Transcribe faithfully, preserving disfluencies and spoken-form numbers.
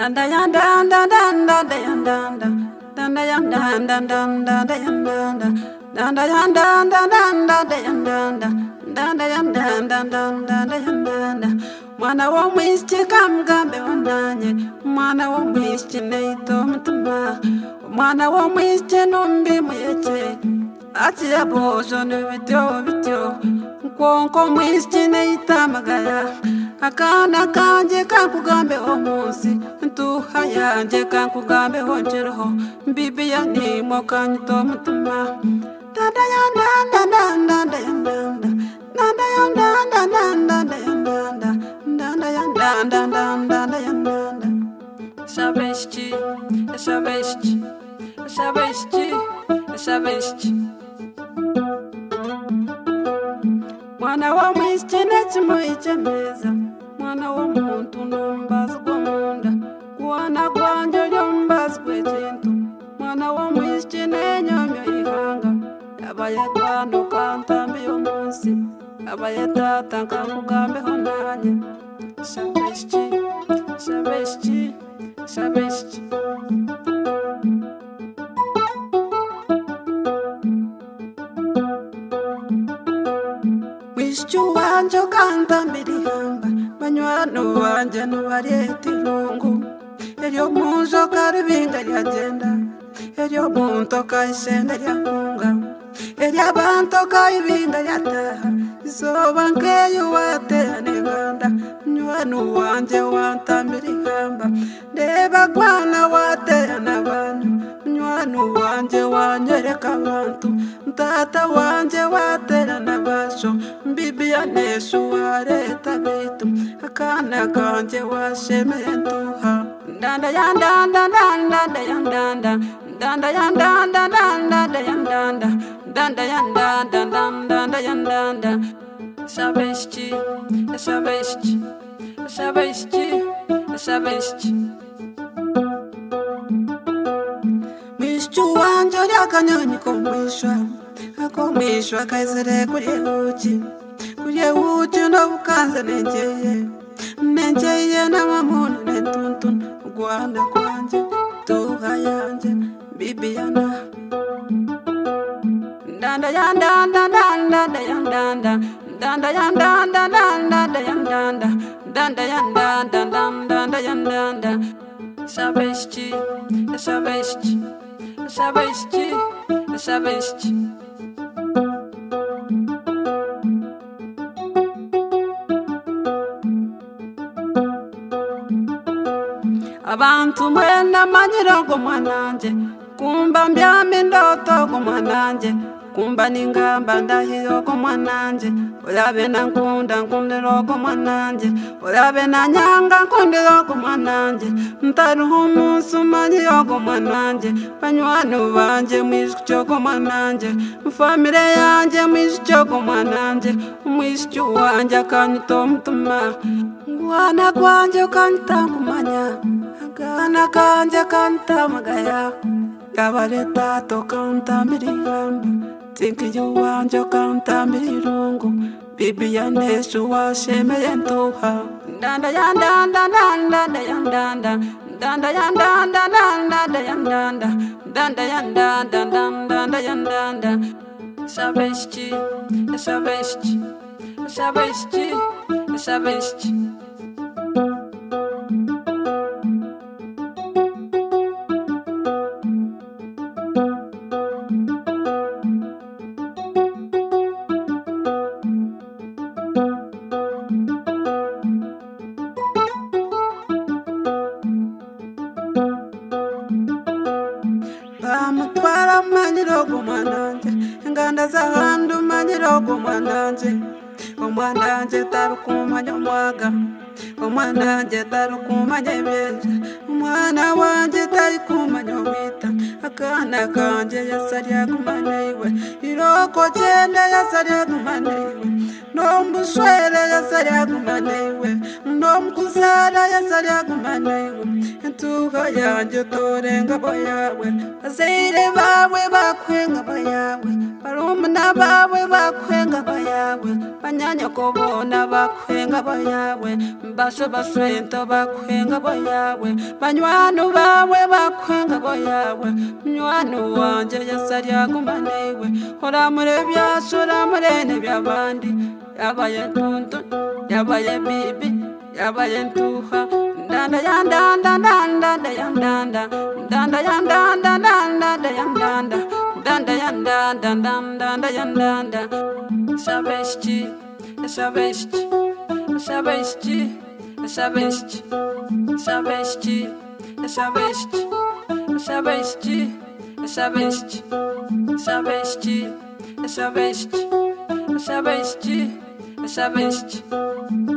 Danda yan dan dan dan danda yan dan dan danda yan dan dan dan danda yan dan dan danda yan dan dan dan danda yan dan dan danda yan dan dan dan danda yan dan dan mwana wa mwishi kamgambe wananye mwana wa mwishi neito mutuma mwana wa mwishi numbi muyeche ati yabozo n'ibityo bityo nkonko mwishi neita magaya akana kanje kankugambe omunsi ntuha yanje kankugambe honjeroho mbibi yanimo kanyito mutuma danda yanda danda danda yanda danda yanda danda danda yanda danda yanda danda danda yanda sabesti sabesti sabesti sabesti mwana wa mwishi nechimuiche meza mwana wa muntu nombazi gwamunda kuwana gwanje lyombazi gwechintu mwana wa mwishi nenyomyo ihanga yabaye kwano kantambi yomunsi yabaye tata nkakugambeho nanye sabesti sabesti sabesti mwishu wanje ukantambira ihamba banywano wanje nubaryeta irungu eryo muzo karibinga lyagenda eryo muntu kayisenda lyakunga eryabantu kayibinga lyataha izoba nkeyo watera n'inganda nywano wanje wantambira ihamba ndeba kwana watera n'abantu nywano wanje wanyereka abantu tata wanje watera n'abasho mbibi yaneshu wareta bitu akana kanje washemeye ntuha danda yandanda danda yandanda danda yandanda danda yandanda danda yandanda danda yandanda sabesti sabesti sabesti sabesti mwishu wanje lyakanyonyi komwishwa akomwishwa kaisere kulye uchi kulye uchi nobukanza nenjeye nenjeye namamuna nentuntun ugwana kwanje tuha yanje bibiyana danda yandanda danda yandanda danda yandanda danda yandanda danda yandanda danda yandanda sabesti sabesti sabesti sabesti abantu mwena manyiro go mwananje kumba mbyame ndoto go mwananje kumba ningamba ndahiyo go mwananje ulabe na nkunda nkundiro go mwananje ulabe na nyanga nkundiro go mwananje ntaruhu musu manyiyo go mwananje banywano banje mwisho go mwananje famire yanje mwisho go mwananje mwisho wanje kanyito mutuma ngwana kwanje kanta kumanya kana kanje kanta magaya kabale tato kanta mirihamba tinkiyo wanje kanta mirirungu bibi yaneshu washemeye ntuha danda yandanda danda yandanda danda yandanda danda yandanda danda yandanda danda yandanda sabesti sabesti sabesti sabesti bamutwara manyiro go mwananje inganda zahandu manyiro go mwananje omwananje tarukumanya mwaga omwananje tarukumanya ebyeza omwana wanje tarikumanya wita akana kanje yasarya kumanaiwe iroko chende yasarya kumanaiwe nombuswere yasarya kumanaiwe nomkusara yasarya kumanaiwe ntuha yanje torenga boyawe azeire bawe bakwenga boyawe barumuna bana bawe bakwenga bayawe banyanya kubona bakwenga bayawe basho baswento bakwenga bayawe banywanu bawe bakwenga bayawe mnywanu wanje yasarya gumanewe hora mure byashora murene byabandi yabaye tuntu yabaye bibi yabaye ntuha ndanda yandanda ndanda yandanda ndanda yandanda ndanda yandanda ndanda yandanda ndanda yandanda sabesti sabesti sabesti sabesti sabesti sabesti sabesti sabesti sabesti sabesti sabesti sabesti